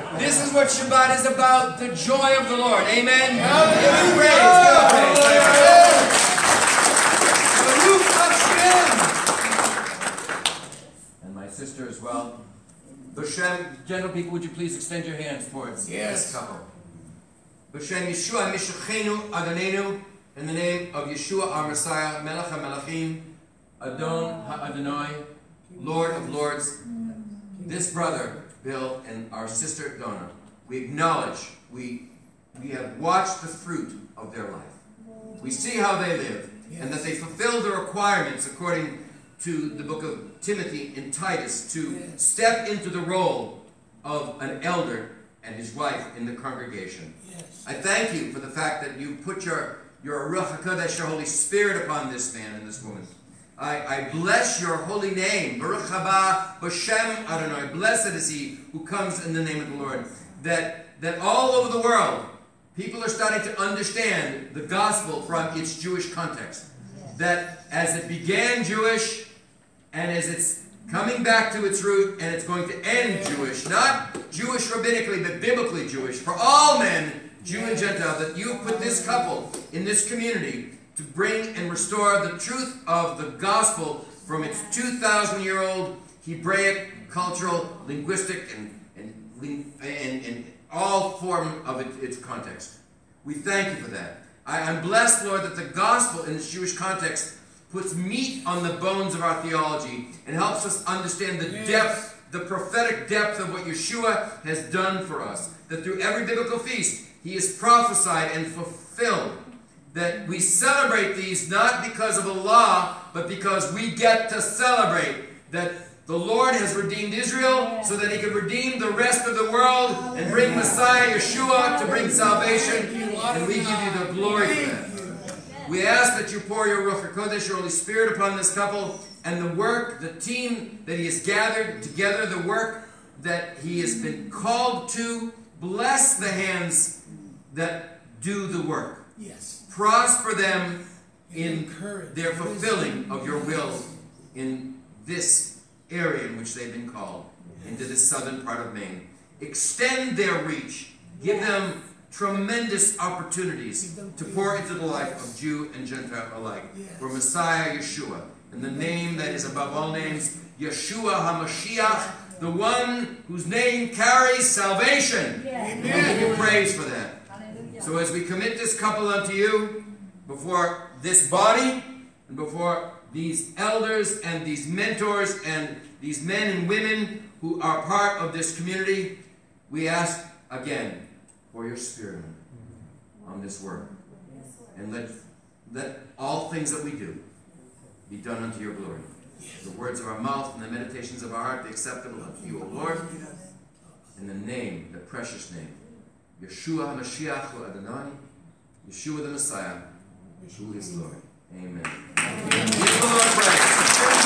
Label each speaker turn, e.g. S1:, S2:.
S1: This is what Shabbat is about, the joy of the Lord. Amen?
S2: Hallelujah.
S1: Praise. And my sister as well. B'Shem, gentle people, would you please extend your hands towards this couple? B'Shem Yeshua Mishachenu Adonenu, in the name of Yeshua our Messiah, Melech HaMelachim, Adon HaAdonai, Lord of Lords, this brother, Bill, and our sister, Donna, we acknowledge, we have watched the fruit of their life. We see how they live, and that they fulfill the requirements according to the book of Timothy in Titus to step into the role of an elder and his wife in the congregation. I thank you for the fact that you put your Ruach HaKodesh, your Holy Spirit, upon this man and this woman. I bless your holy name. Baruch haba b'Shem Adonai. Blessed is he who comes in the name of the Lord. That all over the world, people are starting to understand the gospel from its Jewish context. That as it began Jewish, and as it's coming back to its root, and it's going to end Jewish, not Jewish rabbinically, but biblically Jewish, for all men, Jew and Gentile, that you put this couple in this community to bring and restore the truth of the gospel from its 2,000-year-old Hebraic, cultural, linguistic, and all form of its context. We thank you for that. I'm blessed, Lord, that the gospel in its Jewish context puts meat on the bones of our theology and helps us understand the depth, the prophetic depth of what Yeshua has done for us. That through every biblical feast, he is prophesied and fulfilled. That we celebrate these not because of a law, but because we get to celebrate that the Lord has redeemed Israel so that he could redeem the rest of the world and bring Messiah Yeshua to bring salvation. And we give you the glory for that. We ask that you pour your Ruach HaKodesh, your Holy Spirit, upon this couple and the work, the team that he has gathered together, the work that he has been called to. Bless the hands that do the work. Prosper them in their fulfilling of your will in this area in which they've been called, into this southern part of Maine. Extend their reach. Give them tremendous opportunities to pour into the life of Jew and Gentile alike. For Messiah Yeshua, in the name that is above all names, Yeshua HaMashiach, the one whose name carries salvation. We give you praise for that. So as we commit this couple unto you, before this body, and before these elders and these mentors and these men and women who are part of this community, we ask again for your Spirit on this work. And let all things that we do be done unto your glory. The words of our mouth and the meditations of our heart be acceptable unto you, O Lord. In the name, the precious name, Yeshua HaMashiach Adonai, Yeshua the Messiah, who is Lord. Amen. Give the Lord praise.